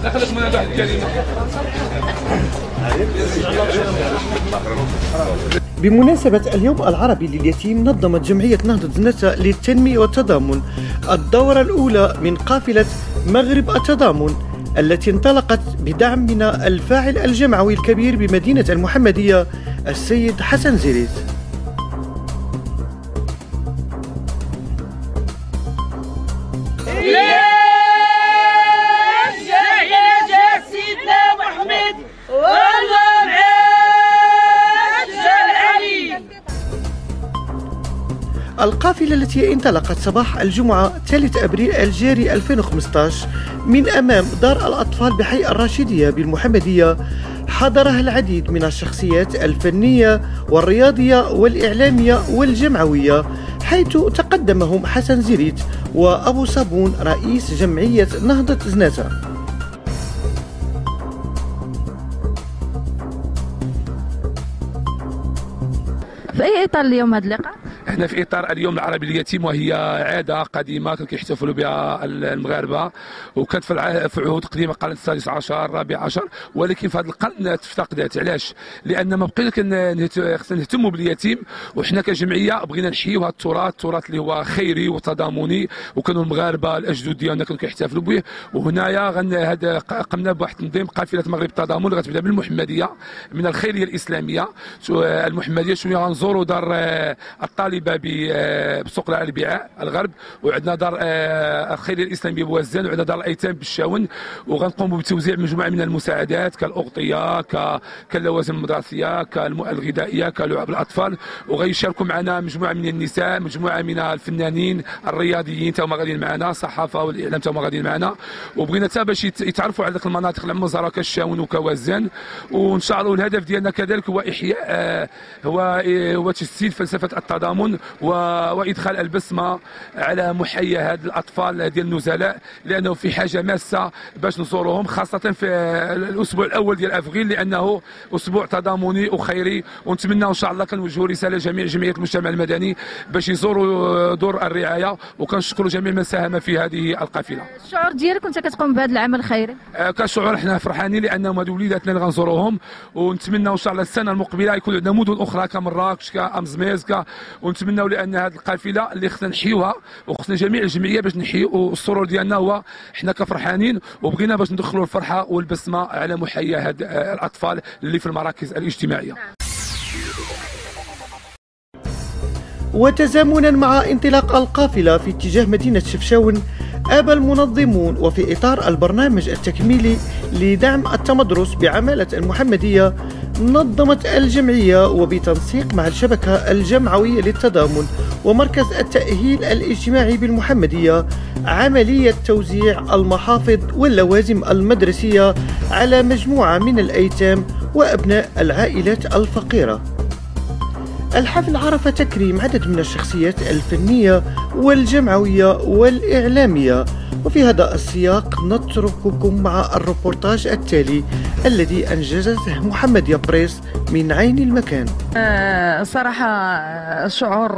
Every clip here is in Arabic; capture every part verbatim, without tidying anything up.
بمناسبة اليوم العربي لليتيم، نظمت جمعية نهضة زناتة للتنمية والتضامن الدورة الأولى من قافلة مغرب التضامن، التي انطلقت بدعم من الفاعل الجمعوي الكبير بمدينة المحمدية السيد حسن زريت. القافلة التي انطلقت صباح الجمعة ثالث أبريل الجاري ألفين وخمسة عشر من أمام دار الأطفال بحي الراشدية بالمحمدية، حضرها العديد من الشخصيات الفنية والرياضية والإعلامية والجمعوية، حيث تقدمهم حسن زريت وأبو صابون رئيس جمعية نهضة زناتة. في أي إطار اليوم هذا اللقاء؟ احنا في اطار اليوم العربي لليتيم، وهي عاده قديمه كانوا كيحتفلوا بها المغاربه، وكانت في في عهود قديمه القرن السادس عشر الرابع عشر، ولكن في هذا القرن تفتقدت. علاش؟ لان ما بقينا خصنا نهتموا باليتيم، وحنا كجمعيه بغينا نحيوا هذا التراث، التراث اللي هو خيري وتضامني، وكانوا المغاربه الاجدود ديالنا كانوا كيحتفلوا به. وهنايا غن هذا قمنا بواحد التنظيم قافله مغرب التضامن، غتبدا بالمحمديه من الخيريه الاسلاميه. المحمديه شويه غنزوروا دار الطالب بسوق البيعاء الغرب، وعندنا دار الخيريه الاسلاميه بوزان، وعندنا دار الايتام بالشاون، وغنقوموا بتوزيع مجموعه من المساعدات كالاغطيه كاللوازم المدرسيه كالغذائيه كلعب الاطفال، وغيشاركوا معنا مجموعه من النساء، مجموعه من الفنانين الرياضيين تا هما غاديين معنا، الصحافه والاعلام تا هما غاديين معنا، وبغينا حتى باش يتعرفوا على ذلك المناطق المزاره كالشاون وكوزان. وان شاء الله الهدف ديالنا كذلك هو احياء هو هو تجسيد فلسفه التضامن وادخال البسمه على محيا هاد الاطفال ديال النزلاء، لانه في حاجه ماسه باش نزورهم، خاصه في الاسبوع الاول ديال افريل، لانه اسبوع تضامني وخيري. ونتمنى ان شاء الله كنوجهوا رساله لجميع جمعيات المجتمع المدني باش يزوروا دور الرعايه، وكنشكروا جميع من ساهم في هذه القافله. الشعور ديالك وانت كتقوم بهذا العمل الخيري؟ آه كشعور حنا فرحانين لانهم هادو وليداتنا اللي غنزوروهم، ونتمنى ان شاء الله السنه المقبله يكون عندنا مدن اخرى كمراكش كامزميز ك ونتمنوا لان هذه القافله اللي خصنا نحيوها، وخصنا جميع الجمعيه باش نحيوا السرور ديالنا، هو حنا كفرحانين وبغينا باش ندخلوا الفرحه والبسمه على محيا هاد الاطفال اللي في المراكز الاجتماعيه. وتزامنا مع انطلاق القافله في اتجاه مدينه شفشاون، أبى المنظمون وفي إطار البرنامج التكميلي لدعم التمدرس بعمالة المحمدية، نظمت الجمعية وبتنسيق مع الشبكة الجمعوية للتضامن ومركز التأهيل الاجتماعي بالمحمدية عملية توزيع المحافظ واللوازم المدرسية على مجموعة من الأيتام وأبناء العائلات الفقيرة. الحفل عرف تكريم عدد من الشخصيات الفنية والجمعوية والإعلامية، وفي هذا السياق نترككم مع الروبورتاج التالي الذي أنجزته محمدية بريس من عين المكان. أه صراحة شعور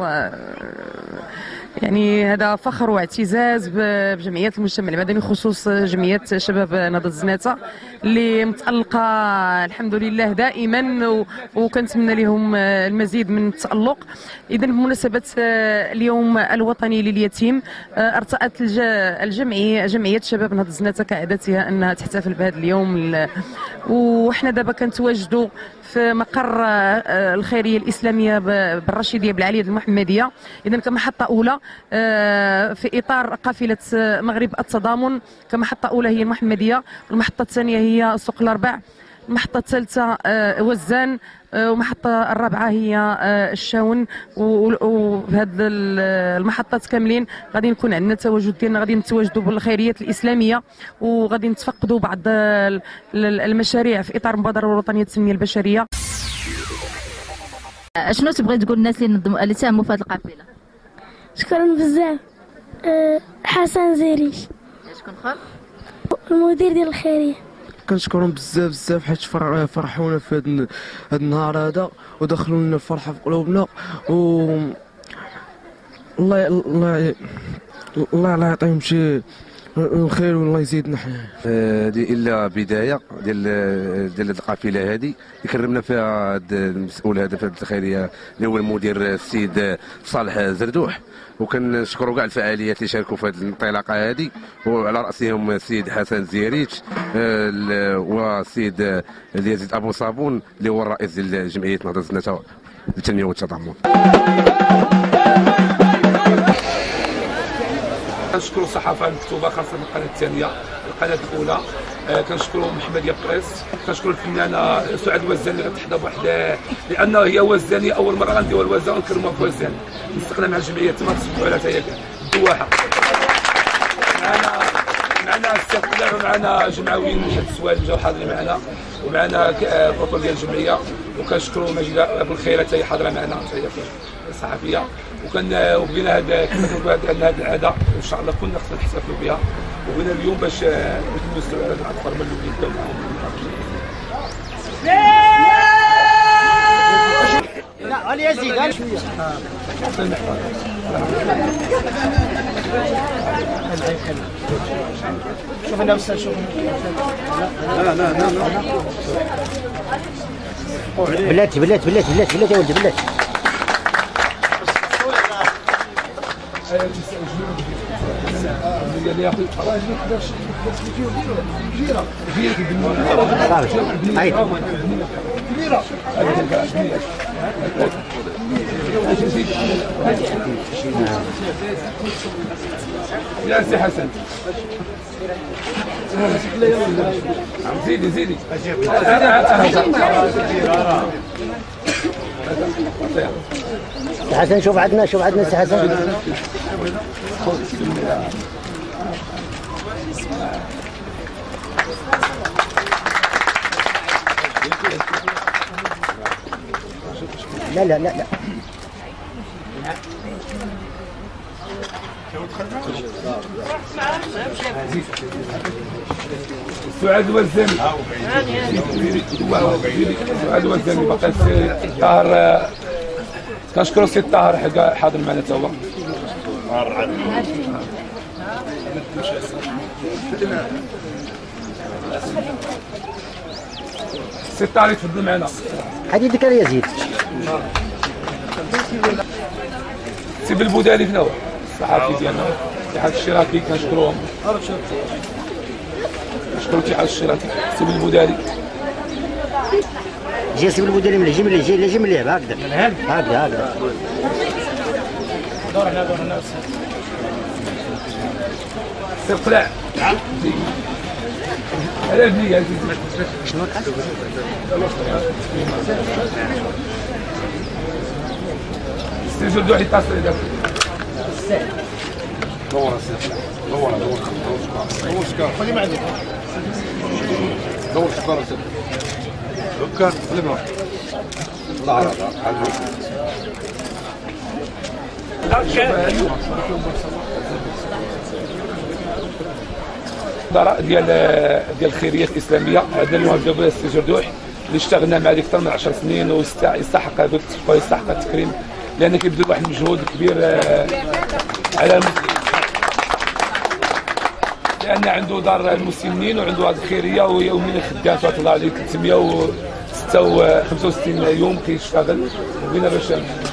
يعني هذا فخر واعتزاز بجمعية المجتمع المدني، خصوص جمعية شباب نهضة زناتة اللي متألقة الحمد لله دائما، وكنتمنى لهم المزيد من التألق. إذا بمناسبة اليوم الوطني لليتيم، ارتأت الجمعية جمعية شباب نهضة زناتة كعادتها أنها تحتفل بهذا اليوم، وحنا دابا كنتواجدوا في مقر الخيريه الاسلاميه بالرشيديه بالعاليه المحمديه، اذا كمحطه اولى في اطار قافله مغرب التضامن. كمحطه اولى هي المحمديه، المحطه الثانيه هي سوق الاربع، المحطه الثالثه وزان، ومحطة الرابعة هي الشاون. وبهاد المحطات كاملين غادي نكون عندنا التواجد ديالنا، غادي نتواجدوا بالخيريات الإسلامية، وغادي نتفقدوا بعض المشاريع في إطار المبادرة الوطنية للتنمية البشرية. شنو تبغي تقول للناس اللي نظموا اللي ساهموا في هذه القافلة؟ شكرا بزاف. أه حسن زريت. شكون اخر؟ المدير ديال الخيرية. كنشكرهم بزاف بزاف حيت فرحونا في هذا النهار هذا ودخلوا لنا الفرحه في قلوبنا، و الله الله الله يعطيهم شي الخير والله يزيدنا حنا. هذه الا بدايه ديال ديال هذه القافله هذه اللي كرمنا فيها المسؤول هذا في هذه الخيريه اللي هو المدير السيد صالح زردوح، وكنشكروا كاع الفعاليات اللي شاركوا في هذه الانطلاقه هذه، وعلى راسهم السيد حسن زيريتش والسيد يزيد ابو صابون اللي هو الرئيس ديال جمعيه نهضه الزناتة للتنميه والتضامن. كنشكروا الصحافه المكتوبه خاصه القناه الثانيه القناه الاولى، آه كنشكروا محمد يا بريس، كنشكروا الفنانه سعاد الوزاني اللي غتحضر بواحد لان هي وزاني اول مره غنديروا الوزان ونكرموها في وزان، نستقنا مع الجمعيه تما تصبحوا على تاهي الدواحه. معنا معنا السي قدر ومعنا جمعويين من حد السوال اللي جاو حاضرين معنا، ومعنا البطل ديال الجمعيه، وكنشكروا ماجده ابو الخير حتى هي حاضره معنا حتى هي الصحفيه، وكان وبغينا هذا عندنا هذه العاده وان شاء الله كنا خصنا نحتفلوا بها، وبغينا اليوم باش نتمسوا على الاطفال من اللي يبداو معاهم. لا علي يزيد قال شويه شوف انا بس شوف لا لا لا بلاتي بلاتي بلاتي بلاتي بلاتي يا ولدي بلاتي. يا سي حسن زيدي زيدي سي حسن شوف عندنا شوف عندنا سي حسن. لا لا لا لا سعاد الوزاني سعاد الوزاني باقي السي طاهر، كنشكروا السي طاهر حاضر معنا تا هو. السي طاهر يتفضل معنا. هذه يدك يا يزيد. سي بالبودالي فين هو الصحافي ديالنا اتحاد الشراكي، كنشكروهم كنشكروا الاتحاد الشراكي. سي بالبودالي جي سي بالبودالي من الجي من الجي اللي جي من اللعب هكذا هكذا هكذا. دور هنا دور هنا سي القلاع على البنيه شنو سي جردوح يتصل دابا. دور دور دور دور سكر خلي ما عندك دور سكر سكر خلي ما لا لا ديال ديال الخيريه الاسلاميه. هذا اللي جابوا السي جردوح اللي اشتغلنا معاه اكثر من عشر سنين ويستحق هذا ويستحق التكريم، لان كيبذل واحد المجهود كبير على المسلمين، لان عنده دار المسلمين وعنده هذه الخيريه ويوميا خدام تبارك الله عليه ثلاثمية وخمسة وستين يوم كيشتغل، وبغينا باش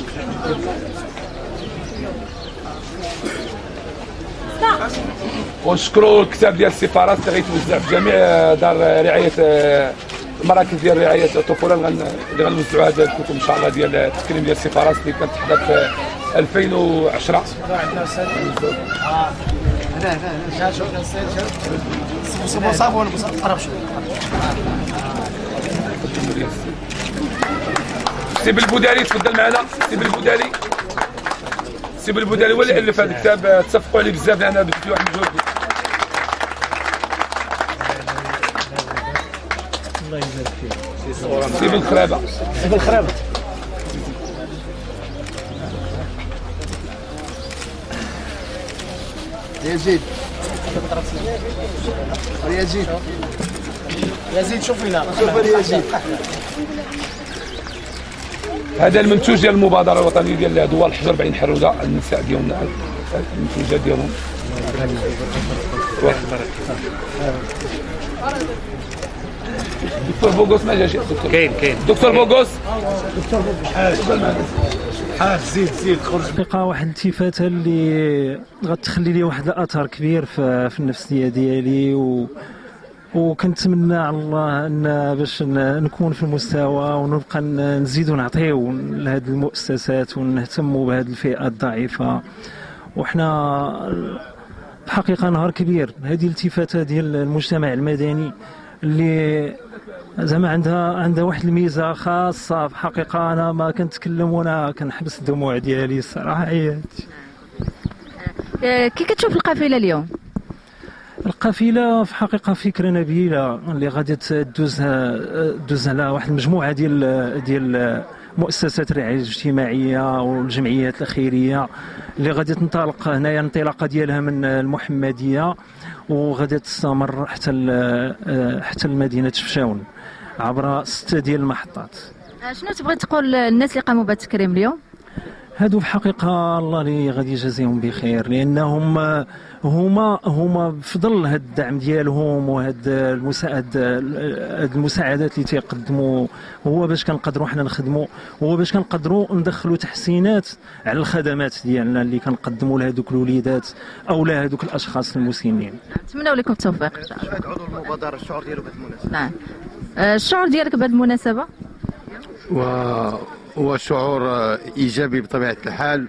ونشكروا الكتاب ديال السفارات اللي غيتوزع في جميع دار رعايه المراكز ديال رعايه الطفوله اللي غنوزعوا هذه الكتب ان شاء الله ديال التكريم ديال السفارات اللي كانت تحضر في ألفين وعشرة. عندنا السيد اه هنا هنا شوف السيد شوف مصاب ولا مصاب قرب شويه. سي بالبودالي تفضل معنا. سي بالبودالي سي بالبودالي هو اللي الف هذا الكتاب، تصفقوا عليه بزاف لان بذل فيه واحد المجهود. الله يبارك فيك. سي بالخرابه سي بالخرابه يزيد يزيد يزيد شوف هنا شوف يزيد. هذا المنتوج ديال المبادره الوطنيه ديال ضوء الحجر بعين حروده النساء ديالنا الانتاجات ديالهم. دكتور بوغوس ما جاش. كاين كاين دكتور بوغوس. دكتور بوغوس حاج زيد زيد خرج. حقيقة واحد الالتفاتة اللي غتخلي لي واحد الاثر كبير في, في النفسية ديالي، و وكنتمنى على الله ان باش نكون في المستوى ونبقى نزيدوا نعطيو لهذه المؤسسات ونهتموا بهذه الفئة الضعيفة. وحنا بحقيقة نهار كبير هذه الالتفاتة ديال المجتمع المدني اللي زعما عندها عندها واحد الميزه خاصه. في حقيقه انا ما كنتكلم وانا كنحبس الدموع ديالي الصراحه. عياتي. كي كتشوف القافله اليوم؟ القافله في حقيقه فكره نبيله اللي غادي تدوزها دوز على واحد المجموعه ديال ديال مؤسسات الرعايه الاجتماعيه والجمعيات الخيريه اللي غادي تنطلق هنايا الانطلاقه ديالها من المحمديه وغادي تستمر حتى حتى لمدينه شفشاون عبر ستة ديال المحطات. شنو تبغي تقول للناس اللي قاموا بالتكريم اليوم؟ هادو في حقيقه الله اللي غادي يجازيهم بخير، لانهم هما هما بفضل هاد الدعم ديالهم وهاد المساعد هاد المساعدات اللي تيقدموا هو باش كنقدروا حنا نخدموا، هو باش كنقدروا ندخلوا تحسينات على الخدمات ديالنا اللي كنقدموا لهذوك الوليدات او لهذوك الاشخاص المسنين. نتمنوا لكم التوفيق ان شاء الله. عضو المبادره الشعور ديالو بهذه المناسبه؟ نعم. الشعور ديالك بهذه المناسبه؟ و هو شعور ايجابي بطبيعه الحال.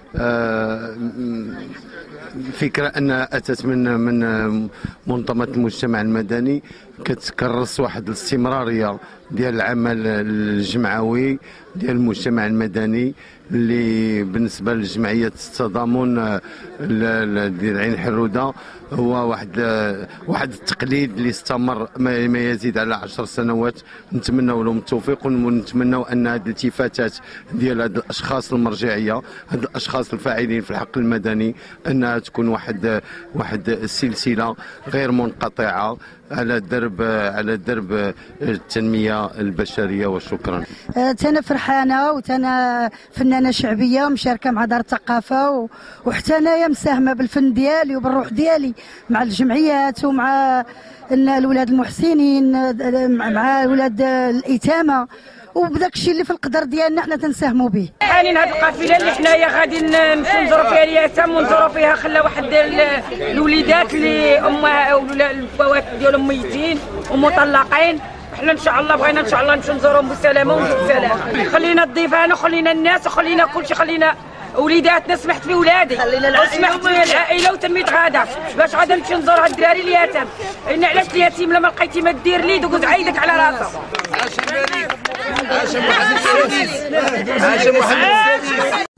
فكرة أن أتت من من منظمات المجتمع المدني كتكرس واحد الاستمرارية ديال العمل الجمعوي ديال المجتمع المدني اللي بالنسبة لجمعية التضامن ديال عين حرودة هو واحد واحد التقليد اللي استمر ما يزيد على عشر سنوات. نتمنوا لهم التوفيق ونتمنوا ان هذه الالتفاتات ديال هاد الاشخاص المرجعيه، هاد الاشخاص الفاعلين في الحق المدني، انها تكون واحد واحد السلسله غير منقطعه على درب على درب التنميه البشريه. وشكرا. انا فرحانه وتانا فنانه شعبيه مشاركه مع دار الثقافه، وحتى انايا مساهمه بالفن ديالي وبالروح ديالي مع الجمعيات ومع الولاد المحسنين مع ولاد اليتامى وبداك الشيء اللي في القدر ديالنا حنا تنساهموا به. حانين هذه القافله اللي حنايا غادي نمشيو نزوروا فيها اليتامى ونزوروا فيها خلا واحد الوليدات اللي امها ولا الفوات ديالهم ميتين ومطلقين. حنا ان شاء الله بغينا ان شاء الله نمشيو نزورهم بالسلامه ونجيو بالسلامه. خلينا الضيفان وخلينا الناس وخلينا كلشي، خلينا وليداتنا. سمحت في ولادي وسمحت في العائله وتميت غادا باش غادا نمشي نزور هاد الدراري اليتام. لان علاش اليتيم لما لقيتي ما دير ليه دوك عيدك على راسه. عاش محمد السادس. عاش محمد السادس.